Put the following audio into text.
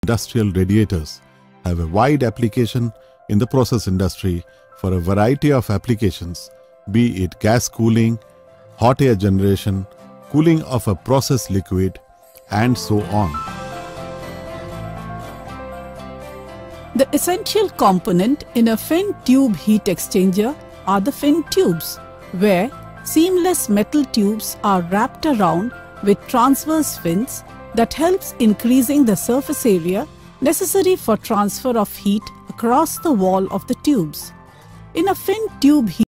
industrial radiators have a wide application in the process industry for a variety of applications, be it gas cooling, hot air generation, cooling of a process liquid, and so on. The essential component in a fin tube heat exchanger are the fin tubes, where seamless metal tubes are wrapped around with transverse fins that helps increasing the surface area necessary for transfer of heat across the wall of the tubes. In a fin tube heat